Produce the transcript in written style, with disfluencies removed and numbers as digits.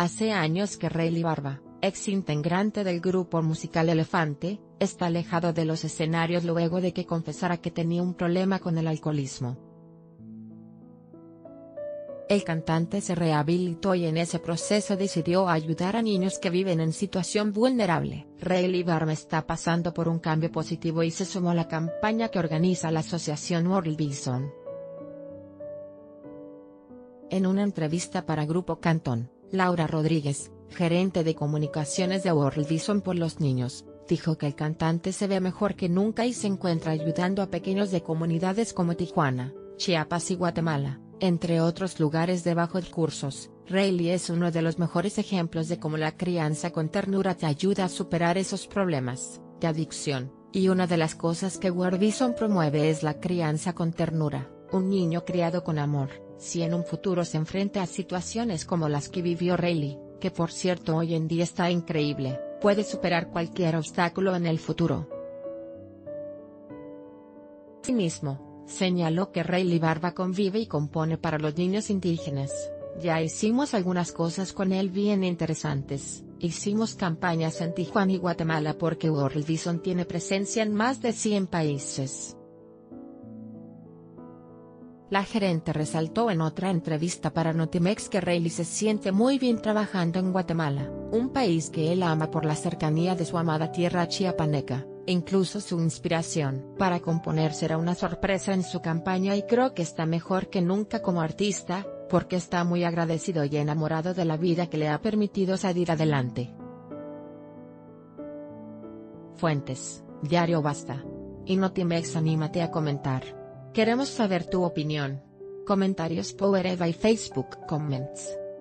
Hace años que Rayleigh Barba, ex integrante del grupo musical Elefante, está alejado de los escenarios luego de que confesara que tenía un problema con el alcoholismo. El cantante se rehabilitó y en ese proceso decidió ayudar a niños que viven en situación vulnerable. Rayleigh Barba está pasando por un cambio positivo y se sumó a la campaña que organiza la asociación World Vision. En una entrevista para Grupo Cantón, Laura Rodríguez, gerente de comunicaciones de World Vision por los niños, dijo que el cantante se ve mejor que nunca y se encuentra ayudando a pequeños de comunidades como Tijuana, Chiapas y Guatemala, entre otros lugares de bajos recursos. Rayleigh es uno de los mejores ejemplos de cómo la crianza con ternura te ayuda a superar esos problemas de adicción, y una de las cosas que World Vision promueve es la crianza con ternura. Un niño criado con amor, si en un futuro se enfrenta a situaciones como las que vivió Rayleigh, que por cierto hoy en día está increíble, puede superar cualquier obstáculo en el futuro. Asimismo, señaló que Rayleigh Barba convive y compone para los niños indígenas. Ya hicimos algunas cosas con él bien interesantes, hicimos campañas en Tijuana y Guatemala porque World Vision tiene presencia en más de 100 países. La gerente resaltó en otra entrevista para Notimex que Rayleigh se siente muy bien trabajando en Guatemala, un país que él ama por la cercanía de su amada tierra chiapaneca, e incluso su inspiración para componer será una sorpresa en su campaña y creo que está mejor que nunca como artista, porque está muy agradecido y enamorado de la vida que le ha permitido salir adelante. Fuentes: Diario Basta. Y Notimex. Anímate a comentar. Queremos saber tu opinión. Comentarios Power Eva y Facebook Comments.